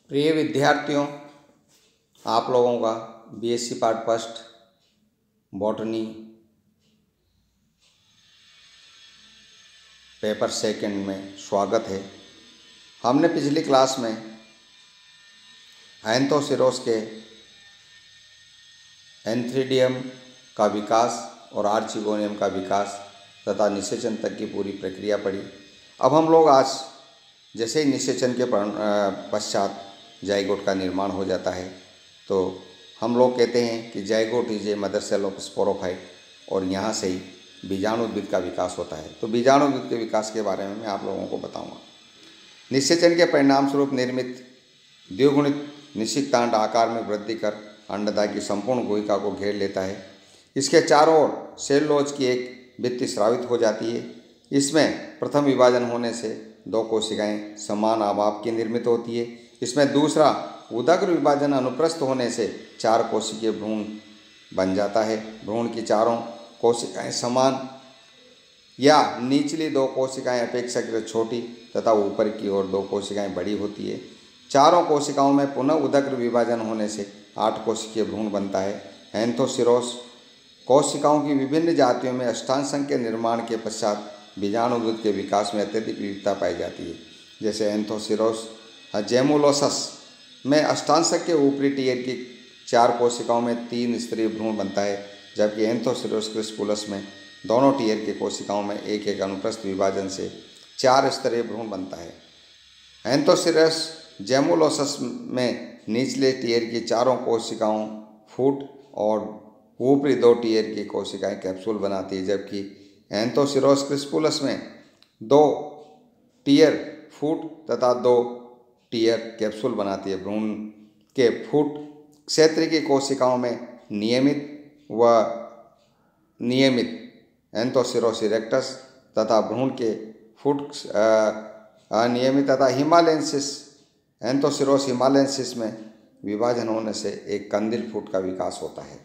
प्रिय विद्यार्थियों, आप लोगों का BSc part first botany paper second में स्वागत है। हमने पिछली क्लास में एंथोसिरोस के एंथ्रीडियम का विकास और आर्चिगोनियम का विकास तथा निषेचन तक की पूरी प्रक्रिया पढ़ी। अब हम लोग आज जैसे ही निषेचन के पश्चात जाइगोट का निर्माण हो जाता है तो हम लोग कहते हैं कि zygote is a mother cell of sporophyte और यहाँ से ही बीजाणुद्भिद का विकास होता है। तो बीजाणुद्भिद के विकास के बारे में मैं आप लोगों को बताऊंगा। निषेचन के परिणाम स्वरूप निर्मित द्विगुणित निषिक्तांड आकार में वृद्धि कर अंडदाय की संपूर्ण गुहिका को घेर लेता है। इसके चारों ओर सेलुलोज की एक भित्ति स्रावित हो जाती है। इसमें प्रथम विभाजन होने से दो कोशिकाएं समान आभाव की निर्मित होती है। इसमें दूसरा उदग्र विभाजन अनुप्रस्थ होने से चार कोशिकीय भ्रूण बन जाता है। भ्रूण की चारों कोशिकाएं समान या निचली दो कोशिकाएं अपेक्षाकृत छोटी तथा ऊपर की ओर दो कोशिकाएं बड़ी होती है। चारों कोशिकाओं में पुनः उदग्र विभाजन होने से 8 कोशिकीय भ्रूण बनता है। एंथोसिरोस कोशिकाओं की विभिन्न जातियों में अष्टांग के निर्माण के पश्चात बीजाणुद्भिद के विकास में अत्यधिक विविधता पाई जाती है। जैसे एंथोसिरोस जेमुलोसस में अष्टांग के ऊपरी टीयर की 4 कोशिकाओं में 3 स्तरीय भ्रूण बनता है, जबकि एंथोसिरोस क्रिस्पुलस में दोनों टीयर की कोशिकाओं में एक एक अनुप्रस्थ विभाजन से 4 स्तरीय भ्रूण बनता है। एंथोसिरोस जेमुलोसस में निचले टीयर की चारों कोशिकाओं फूट और ऊपरी 2 टीयर की कोशिकाएं कैप्सूल बनाती है, जबकि एंथोसिरोस क्रिस्पुलस में 2 टीयर फूट तथा 2 टीयर कैप्सूल बनाती है। भ्रूण के फूट क्षेत्र की कोशिकाओं में नियमित एंथोसिरोस इरेक्टस तथा भ्रूण के फूट अनियमित तथा हिमालयंसिस एंथोसिरोस हिमालयंसिस में विभाजन होने से एक कंदिल फूट का विकास होता है।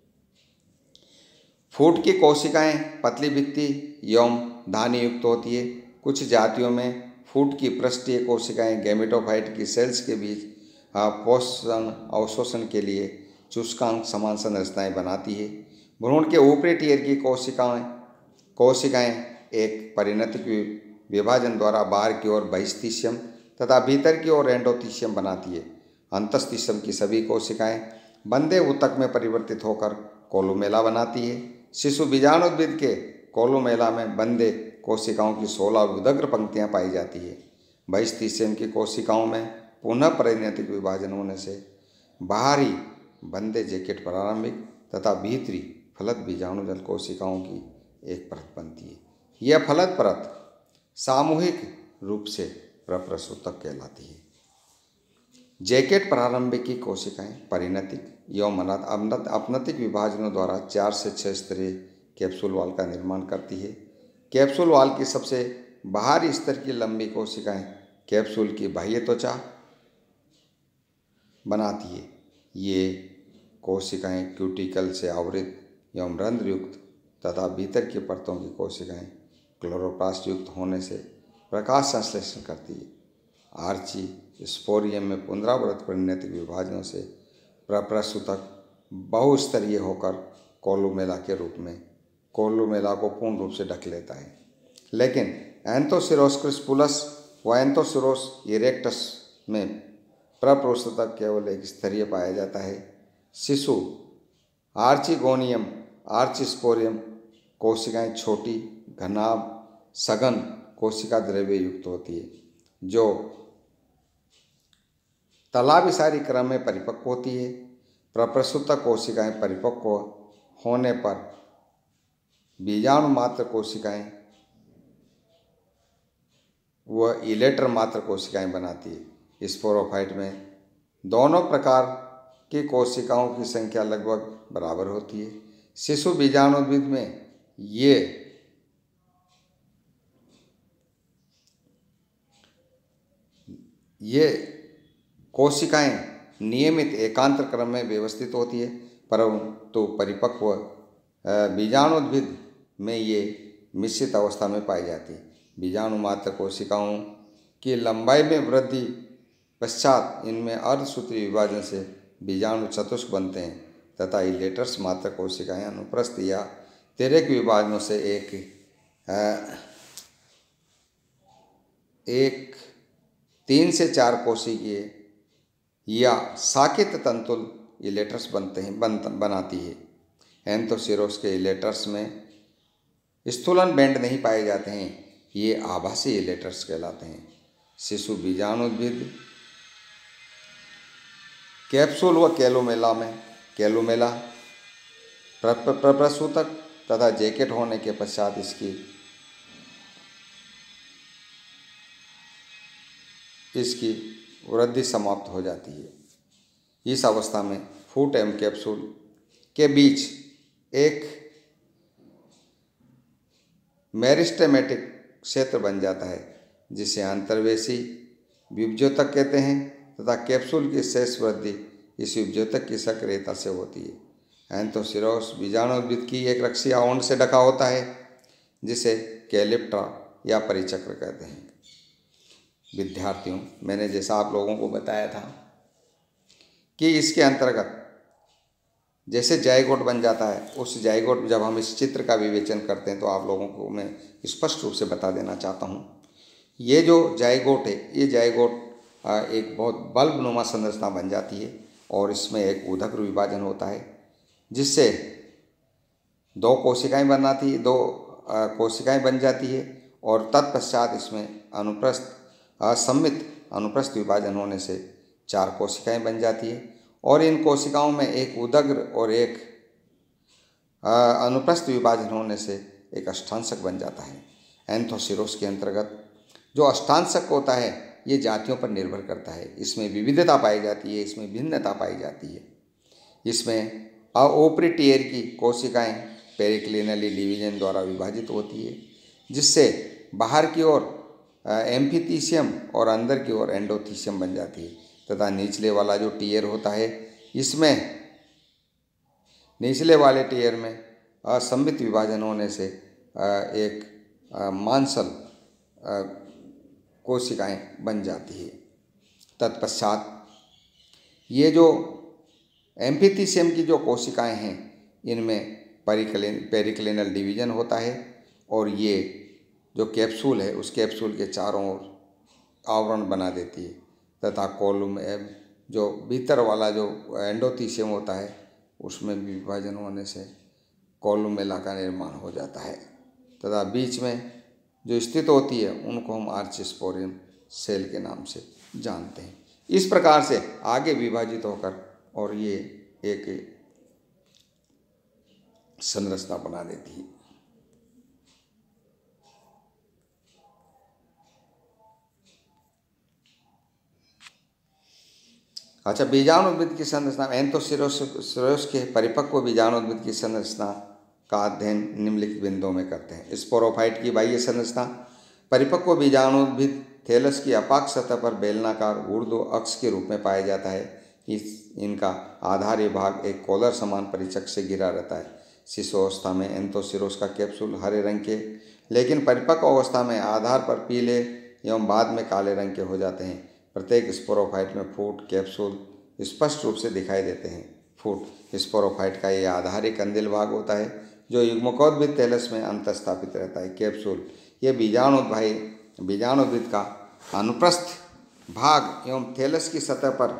फूट की कोशिकाएं पतली भित्ति एवं धानी युक्त होती है। कुछ जातियों में फूट की पृष्ठीय कोशिकाएं गैमेटोफाइट की सेल्स के बीच पोषण अवशोषण के लिए चुस्कांक समान संरचनाएं बनाती है। भ्रूण के ऊपरी टीयर की कोशिकाएं एक परिणतिक विभाजन द्वारा बाहर की ओर बहिस्थिस्यम तथा भीतर की ओर एंडोथिस्यम बनाती है। अंतस्थिस्यम की सभी कोशिकाएं बंदे ऊतक में परिवर्तित होकर कोलुमेला बनाती है। शिशु बीजाणुद्भिद के कोलुमेला में बंदे कोशिकाओं की 16 उदग्र पंक्तियां पाई जाती है। बहिस्थिस्यम की कोशिकाओं में पुनः परिणतिक विभाजन होने से बाहरी बंदे जैकेट प्रारंभिक तथा भीतरी फलत बीजाणुजल कोशिकाओं की एक परत बनती है। यह फलत परत सामूहिक रूप से प्रप्रसूतक कहलाती है। जैकेट प्रारंभिक की कोशिकाएं परिणतिक एवं अपनतिक विभाजनों द्वारा 4 से 6 स्तरीय कैप्सूल वाल का निर्माण करती है। कैप्सूल वाल की सबसे बाहरी स्तर की लंबी कोशिकाएं कैप्सूल की बाह्य त्वचा बनाती है। ये कोशिकाएं क्यूटिकल से आवृत एवं रंध्र युक्त तथा भीतर की परतों की कोशिकाएं क्लोरोप्लास्ट युक्त होने से प्रकाश संश्लेषण करती है। आर्ची स्पोरियम में पुनरावृत्त परिणतिक विभाजनों से प्रप्रसूतक बहुस्तरीय होकर कोलुमेला के रूप में कोलुमेला को पूर्ण रूप से ढक लेता है। लेकिन एंथोसिरोस क्रिस्पुलस व एंथोसिरोस इरेक्टस में प्रप्रसूतक केवल एक स्तरीय पाया जाता है। शिशु आर्चिगोनियम आर्चिस्पोरियम कोशिकाएं छोटी घनाभ सघन कोशिका द्रव्य युक्त होती है, जो तलाभिसारी क्रम में परिपक्व होती है। प्रप्रसूतक कोशिकाएं परिपक्व होने पर बीजाणु मात्र कोशिकाएं व इलेटर मात्र कोशिकाएं बनाती है। स्पोरोफाइट में दोनों प्रकार की कोशिकाओं की संख्या लगभग बराबर होती है। शिशु बीजाणुद्भिद में ये कोशिकाएं नियमित एकांतर क्रम में व्यवस्थित होती है, परंतु परिपक्व बीजाणुद्भिद में ये मिश्रित अवस्था में पाई जाती है। बीजाणु मात्र कोशिकाओं की लंबाई में वृद्धि पश्चात इनमें अर्धसूत्री विभाजन से बीजाणु चतुष्क बनते हैं तथा इलेटर्स मात्र कोशिकाएं अनुप्रस्थ या तिर्यक विभाजनों से एक 3 से 4 कोशिकीय या साकित तंतुल इलेटर्स बनाती है। एंथोसिरोस के इलेटर्स में स्थूलन बैंड नहीं पाए जाते हैं, ये आभासी इलेटर्स कहलाते हैं। शिशु बीजाणुद्भिद कैप्सूल व कैलोमेला प्रसूतक तथा जैकेट होने के पश्चात इसकी वृद्धि समाप्त हो जाती है। इस अवस्था में फूट एवं कैप्सूल के बीच एक मेरिस्टेमेटिक क्षेत्र बन जाता है जिसे अंतर्वेशी विभज्योतक कहते हैं तथा कैप्सूल की शेष वृद्धि इस विभज्योतक की सक्रियता से होती है। एंथोसिरोस बीजाणुद्भिद की एक रक्षीय आवरण से ढका होता है जिसे कैलिप्ट्रा या परिचक्र कहते हैं। विद्यार्थियों, मैंने जैसा आप लोगों को बताया था कि इसके अंतर्गत जैसे जाइगोट बन जाता है, उस जाइगोट जब हम इस चित्र का विवेचन करते हैं तो आप लोगों को मैं स्पष्ट रूप से बता देना चाहता हूँ। ये जो जाइगोट है, ये जाइगोट एक बहुत बल्बनुमा संरचना बन जाती है और इसमें एक उदग्र विभाजन होता है जिससे दो कोशिकाएं बन जाती है और तत्पश्चात इसमें असममित अनुप्रस्थ विभाजन होने से 4 कोशिकाएं बन जाती है और इन कोशिकाओं में एक उदग्र और एक अनुप्रस्थ विभाजन होने से एक अष्टांशक बन जाता है। एंथोसिरोस के अंतर्गत जो अष्टांशक होता है ये जातियों पर निर्भर करता है। इसमें विविधता पाई जाती है, इसमें भिन्नता पाई जाती है। इसमें ऊपरी टीयर की कोशिकाएं पेरिक्लिनली डिवीजन द्वारा विभाजित होती है जिससे बाहर की ओर एम्फीथीसियम और अंदर की ओर एंडोथीसियम बन जाती है तथा निचले वाला जो टीयर होता है, इसमें निचले वाले टीयर में असममित विभाजन होने से एक मांसल कोशिकाएं बन जाती है। तत्पश्चात ये जो एम्फीथीसियम की जो कोशिकाएं हैं इनमें पेरिक्लिनल डिवीजन होता है और ये जो कैप्सूल है उस कैप्सूल के चारों ओर आवरण बना देती है तथा कोलुम जो भीतर वाला जो एंडोथीसियम होता है उसमें विभाजन होने से कोलुमेला का निर्माण हो जाता है तथा बीच में जो स्थित होती है उनको हम आर्चिस्पोरियम सेल के नाम से जानते हैं। इस प्रकार से आगे विभाजित होकर और ये एक संरचना बना देती है। अच्छा, बीजाणुद्भिद की संरचना। एंथोसिरोस के परिपक्व बीजाणुद्भिद की संरचना का अध्ययन निम्नलिखित बिंदुओं में करते हैं। स्पोरोफाइट की बाह्य संरचना। परिपक्व बीजाणुद्भिद थैलस की अपाक सतह पर बेलनाकार ऊर्ध्व अक्ष के रूप में पाया जाता है। इनका आधारी भाग एक कॉलर समान परिचक से घिरा रहता है। शिशु अवस्था में एंथोसिरोस का कैप्सूल हरे रंग के, लेकिन परिपक्व अवस्था में आधार पर पीले एवं बाद में काले रंग के हो जाते हैं। प्रत्येक स्पोरोफाइट में फूट कैप्सूल स्पष्ट रूप से दिखाई देते हैं। फूट स्पोरोफाइट का ये आधारी कंदिल भाग होता है जो युग्मकोद्भिद थैलस में अंतःस्थापित रहता है। कैप्सूल ये बीजाणुद्भिद का अनुप्रस्थ भाग एवं थैलस की सतह पर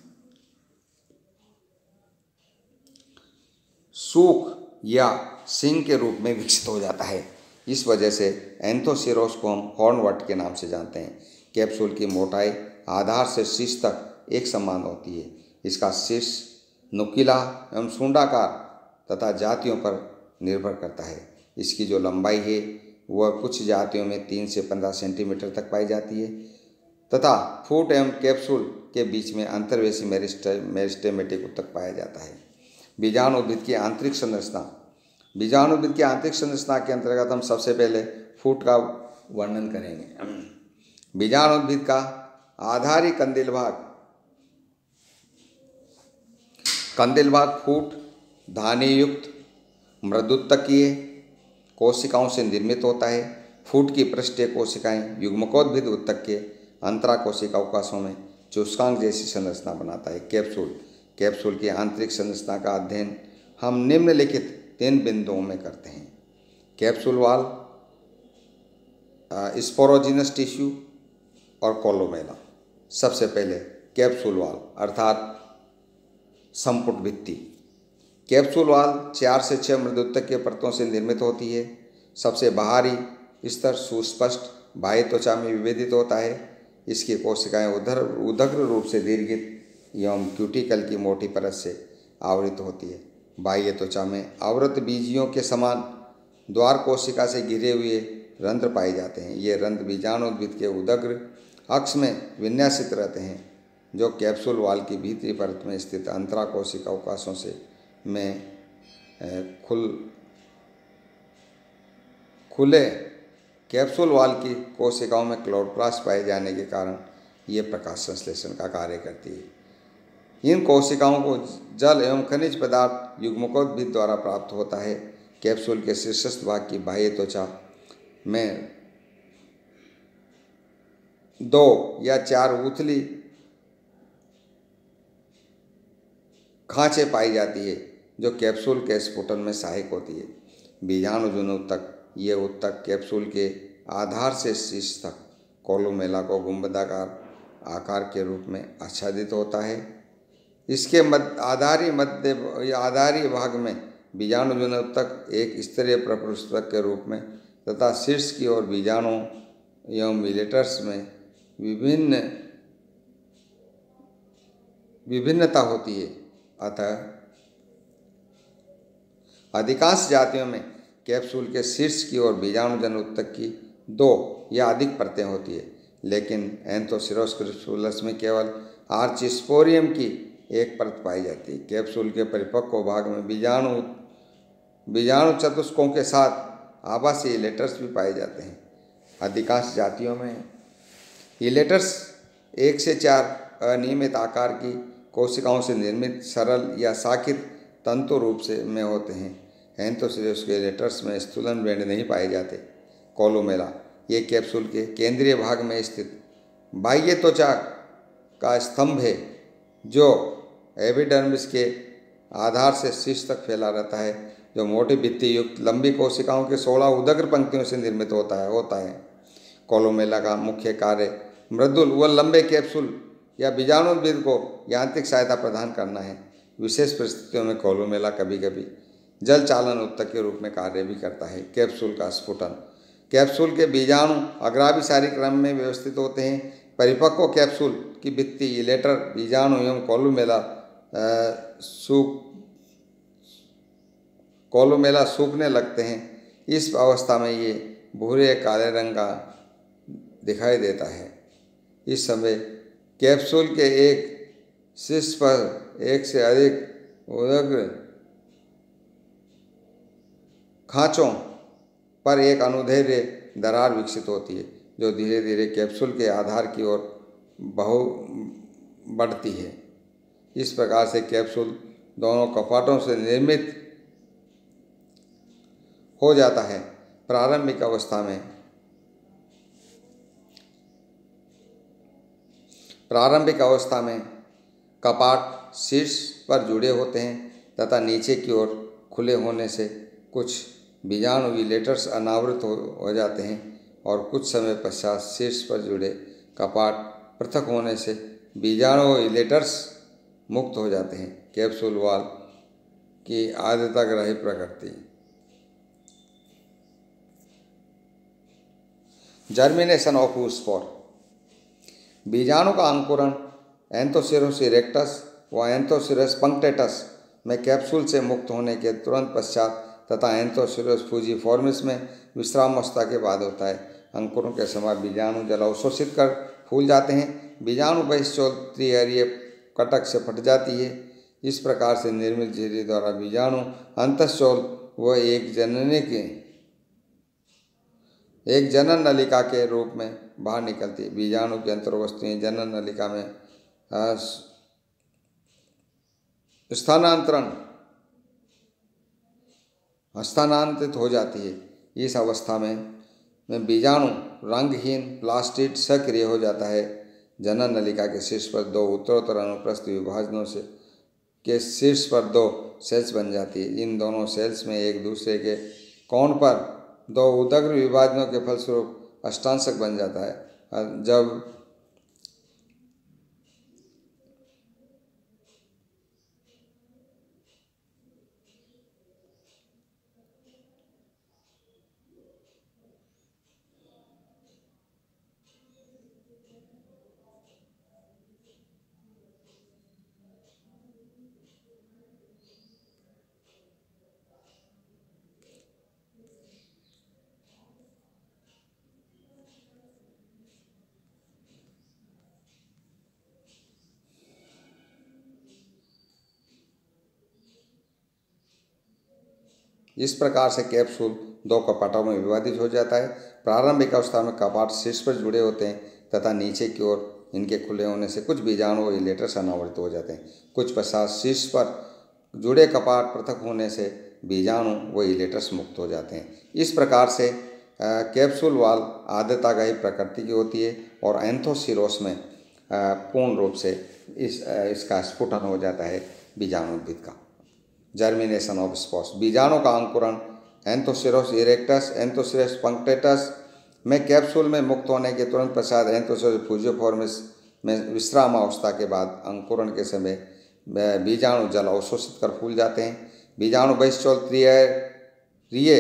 सूख या सिंग के रूप में विकसित हो जाता है। इस वजह से एंथोसिरोस को हम हॉर्नवट के नाम से जानते हैं। कैप्सूल की मोटाई आधार से शीर्ष तक एक समान होती है। इसका शीर्ष नुकीला एवं सूंडाकार तथा जातियों पर निर्भर करता है। इसकी जो लंबाई है वह कुछ जातियों में 3 से 15 सेंटीमीटर तक पाई जाती है तथा फूट एवं कैप्सूल के बीच में अंतर्वेशी मेरिस्टेमेटिक ऊतक पाया जाता है। बीजाणुद्भिद की आंतरिक संरचना। बीजाणुद्भिद की आंतरिक संरचना के अंतर्गत हम सबसे पहले फूट का वर्णन करेंगे। बीजाणुद्भिद का आधारी कंदिल भाग फूट धानीयुक्त मृदुतकीय कोशिकाओं से निर्मित होता है। फूट की पृष्ठीय कोशिकाएं युग्मकोद्भिद उत्तक के अंतरा कोशिका अवकाशों में सूचकांक जैसी संरचना बनाता है। कैप्सूल की आंतरिक संरचना का अध्ययन हम निम्नलिखित 3 बिंदुओं में करते हैं। कैप्सूल वॉल, स्पोरोजिनस टिश्यू और कोलोमेला। सबसे पहले कैप्सूल वॉल अर्थात संपुट भित्ति। कैप्सूल वॉल 4 से 6 मृदुतकीय परतों से निर्मित होती है। सबसे बाहरी स्तर सुस्पष्ट बाह्य त्वचा में विभेदित होता है। इसकी कोशिकाएं उदग्र रूप से दीर्घित एवं क्यूटिकल की मोटी परत से आवृत होती है। बाह्य त्वचा में आवृत बीजियों के समान द्वार कोशिका से घिरे हुए रंध्र पाए जाते हैं। ये रंध्र बीजाणुद्भिद के उदग्र अक्ष में विन्यासित रहते हैं, जो कैप्सूल वॉल की भीतरी परत में स्थित अंतरा कोशिका अवकाशों से खुले कैप्सूल वॉल की कोशिकाओं में क्लोरोप्लास्ट पाए जाने के कारण ये प्रकाश संश्लेषण का कार्य करती है। इन कोशिकाओं को जल एवं खनिज पदार्थ युग्मकोद्भिद द्वारा प्राप्त होता है। कैप्सूल के शीर्षस्थ भाग की बाह्य त्वचा में 2 या 4 उथली खांचे पाई जाती है, जो कैप्सूल के स्फुटन में सहायक होती है। बीजाणुजन्य ऊतक, ये ऊतक कैप्सूल के आधार से शीर्ष तक कोलोमेला को गुंबदाकार आकार के रूप में आच्छादित होता है। इसके आधारी भाग में बीजाणुजन्य ऊतक एक स्तरीय प्रपुष्पक के रूप में तथा शीर्ष की ओर बीजाणु एवं मिलेटर्स में विभिन्नता होती है। अतः अधिकांश जातियों में कैप्सूल के शीर्ष की ओर बीजाणुजन्य ऊतक की 2 या अधिक परतें होती है, लेकिन एंथोसिरोस क्रिस्पुलस में केवल आर्चिस्पोरियम की एक परत पाई जाती है। कैप्सूल के परिपक्व भाग में बीजाणु चतुष्कों के साथ आभासी इलेटर्स भी पाए जाते हैं। अधिकांश जातियों में इलेटर्स 1 से 4 अनियमित आकार की कोशिकाओं से निर्मित सरल या साकित तंतु रूप में होते हैं। एंथोसिरोस के इलेटर्स में स्थूलन बैंड नहीं पाए जाते। कोलोमेला, ये कैप्सूल के केंद्रीय भाग में स्थित बाह्य त्वचा का स्तंभ है, जो एपिडर्मिस के आधार से शीर्ष तक फैला रहता है, जो मोटी भित्ति युक्त लंबी कोशिकाओं के 16 उदग्र पंक्तियों से निर्मित होता है। कोलोमेला का मुख्य कार्य मृदुल व लंबे कैप्सूल या बीजाणुद्भिद को यांत्रिक सहायता प्रदान करना है। विशेष परिस्थितियों में कोलोमेला कभी कभी जल चालन ऊतक के रूप में कार्य भी करता है। कैप्सूल का स्फुटन। कैप्सूल के बीजाणु अग्राभिसारी क्रम में व्यवस्थित होते हैं। परिपक्व कैप्सूल की भित्ति इलेटर बीजाणु एवं कोलोमेला सूखने लगते हैं। इस अवस्था में ये भूरे काले रंग का दिखाई देता है। इस समय कैप्सूल के एक शीर्ष पर एक से अधिक उदग्र खांचों पर एक अनुदैर्ध्य दरार विकसित होती है, जो धीरे धीरे कैप्सूल के आधार की ओर बढ़ती है। इस प्रकार से कैप्सूल दोनों कपाटों से निर्मित हो जाता है। प्रारंभिक अवस्था में कपाट शीर्ष पर जुड़े होते हैं तथा नीचे की ओर खुले होने से कुछ बीजाणु इलेटर्स अनावृत हो जाते हैं और कुछ समय पश्चात शीर्ष पर जुड़े कपाट पृथक होने से बीजाणु इलेटर्स मुक्त हो जाते हैं। कैप्सूल वॉल की आर्द्रताग्राही प्रकृति। Germination of spore. बीजाणु का अंकुरण एंथोसिरोस इरेक्टस व एंथोसिरोस पंक्टेटस में कैप्सूल से मुक्त होने के तुरंत पश्चात तथा एंथोसिरोस फ्यूजिफॉर्मिस में विश्रामावस्था के बाद होता है। अंकुरण के समय बीजाणु जल अवशोषित कर फूल जाते हैं। बीजाणु बहिश्चोल त्रिहरीय कटक से फट जाती है। इस प्रकार से निर्मित झिल्ली द्वारा बीजाणु अंतःशोल व एक जनन नलिका के रूप में बाहर निकलती है। बीजाणु की अंतर्वस्तुएं जनन नलिका में स्थानांतरित हो जाती है। इस अवस्था में बीजाणु रंगहीन प्लास्टिड सक्रिय हो जाता है। जनन नलिका के शीर्ष पर दो उत्तरोत्तर अनुप्रस्थ विभाजनों से के शीर्ष पर दो सेल्स बन जाती है। इन दोनों सेल्स में एक दूसरे के कोण पर दो उदग्र विभाजनों के फलस्वरूप अष्टांशक बन जाता है। जब इस प्रकार से कैप्सूल दो कपाटों में विभाजित हो जाता है। प्रारंभिक अवस्था में कपाट शीर्ष पर जुड़े होते हैं तथा नीचे की ओर इनके खुले होने से कुछ बीजाणु व इलेटर्स अनावृत हो जाते हैं। कुछ पश्चात शीर्ष पर जुड़े कपाट पृथक होने से बीजाणु व इलेटर्स मुक्त हो जाते हैं। इस प्रकार से कैप्सूल वाल आद्यताग्राही प्रकृति की होती है और एंथोसिरोस में पूर्ण रूप से इसका स्फुटन हो जाता है बीजाणुद्भिद का। जर्मिनेशन ऑफ स्पोर्स, बीजाणु का अंकुरण एंथोसिरोस इरेक्टस एंथोसिरोस पंक्टेटस में कैप्सूल में मुक्त होने के तुरंत पश्चात एंथोसिरोस फ्यूजियोफॉर्मिस में विश्राम अवस्था के बाद अंकुरण के समय बीजाणु जल अवशोषित कर फूल जाते हैं। बीजाणु बहिश्चोल त्रिये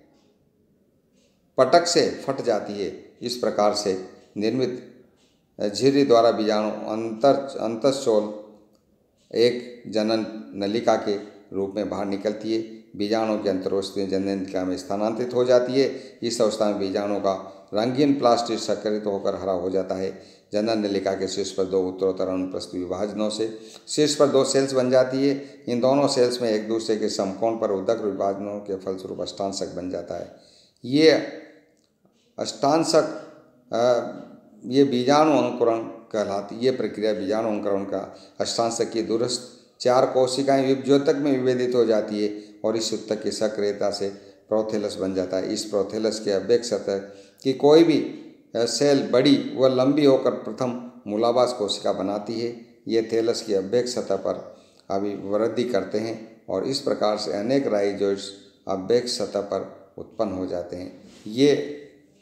पटक से फट जाती है। इस प्रकार से निर्मित झिर्री द्वारा बीजाणु अंतःशोल एक जनन नलिका के रूप में बाहर निकलती है। बीजाणु की अंतरोष्ठीय जननलिका में स्थानांतरित हो जाती है। इस अवस्था में बीजाणु का रंगीन प्लास्टिड संकरित होकर हरा हो जाता है। जनन नलिका के शीर्ष पर दो उत्तरोत्तर अनुप्रस्थ विभाजनों से शीर्ष पर दो सेल्स बन जाती है। इन दोनों सेल्स में एक दूसरे के समकोण पर उदग्र विभाजनों के फलस्वरूप अष्टांशक बन जाता है। ये अष्टांशक ये बीजाणु अंकुरण कहलाती। ये प्रक्रिया बीजाणु अंकुरण का अष्टांशक की दूरस्थ चार कोशिकाएं विभज्योतक में विभेदित हो जाती है और इस उत्तक की सक्रियता से प्रोथेलस बन जाता है। इस प्रोथेलस के अभ्यक सतह की कोई भी सेल बड़ी व लंबी होकर प्रथम मूलाभास कोशिका बनाती है। ये थैलस की अभ्यक सतह पर अभिवृद्धि करते हैं और इस प्रकार से अनेक राइजोइड्स अभ्यक सतह पर उत्पन्न हो जाते हैं।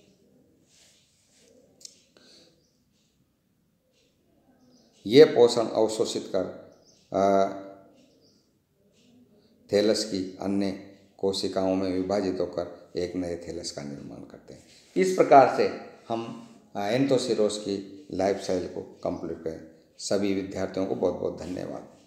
ये पोषण अवशोषित कर थैलस की अन्य कोशिकाओं में विभाजित होकर एक नए थैलस का निर्माण करते हैं। इस प्रकार से हम एंथोसिरोस की लाइफ साइकिल को कंप्लीट करें। सभी विद्यार्थियों को बहुत बहुत धन्यवाद।